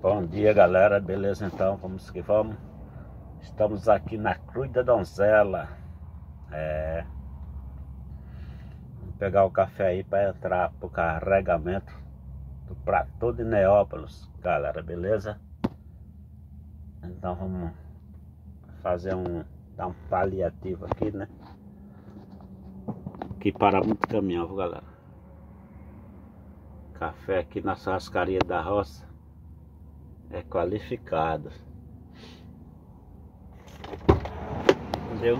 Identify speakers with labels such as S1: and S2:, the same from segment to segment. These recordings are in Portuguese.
S1: Bom dia, galera, beleza? Então vamos que vamos. Estamos aqui na Cruz da Donzela. Vamos pegar o café aí para entrar pro carregamento do platô de Neópolis, galera, beleza? Então vamos fazer dar um paliativo aqui, né? Que para muito caminhão, viu, galera? Café aqui na churrascaria da roça é qualificado, entendeu?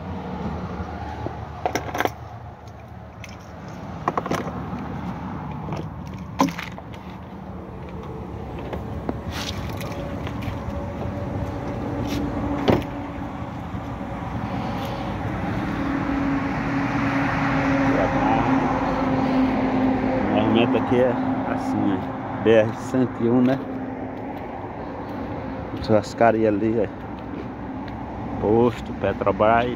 S1: O movimento aqui é assim, BR-101, né? Churrascaria ali, posto Petrobras.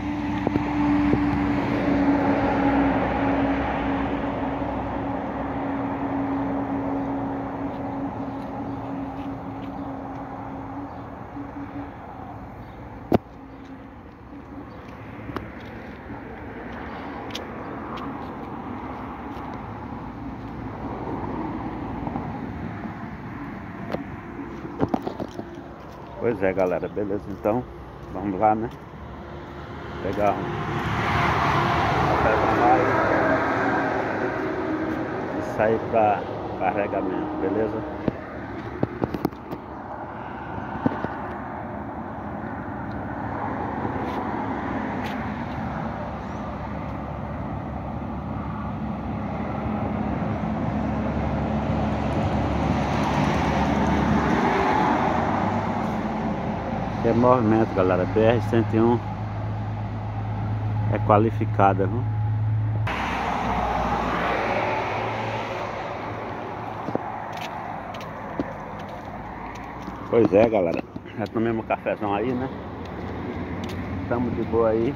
S1: Pois é, galera, beleza? Então vamos lá, né? Pegar um café e sair para carregamento, beleza? É movimento, galera. BR-101 é qualificada, viu? Pois é, galera. Já tomamos um cafezão aí, né? Estamos de boa aí.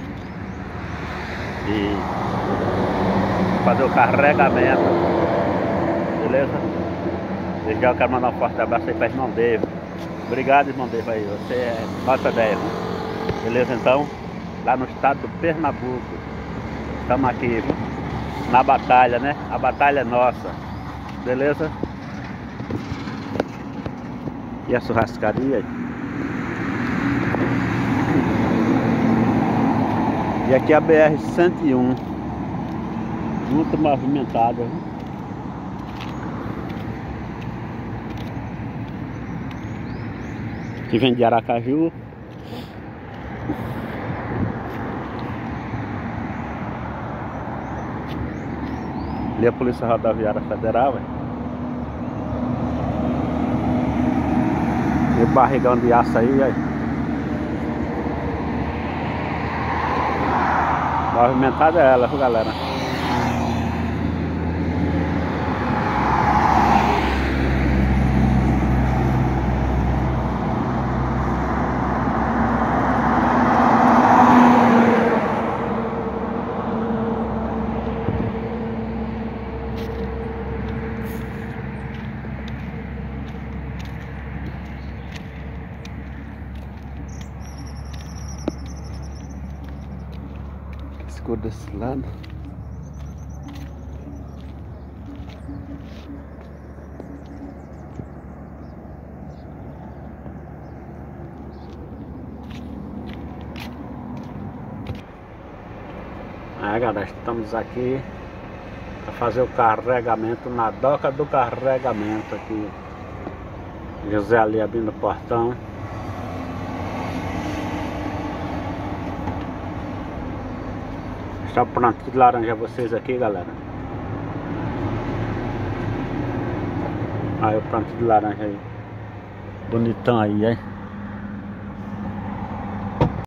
S1: E fazer o carregamento, beleza? Desde já eu quero mandar um forte abraço aí para irmão David. Obrigado, irmão David, aí. Você é nota 10, né? Beleza? Então, lá no estado do Pernambuco, estamos aqui, viu? Na batalha, né? A batalha é nossa, beleza? E a churrascaria. E aqui a BR-101, muito movimentada, viu? Que vem de Aracaju. Ali a Polícia Rodoviária Federal, e o barrigão de aço aí, movimentada é ela, viu, galera? Escuro desse lado. Galera, estamos aqui para fazer o carregamento na doca do carregamento aqui. José ali abrindo o portão. Está pronto de laranja vocês aqui, galera. Aí o pronto de laranja aí. Bonitão aí, hein?